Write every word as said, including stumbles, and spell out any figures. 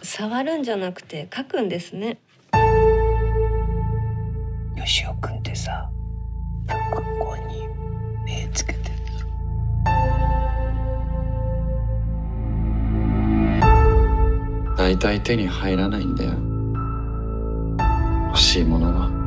触るんじゃなくて書くんですね。 よしおくんってさ、学校に目つけてる。 大体手に入らないんだよ、欲しいものは。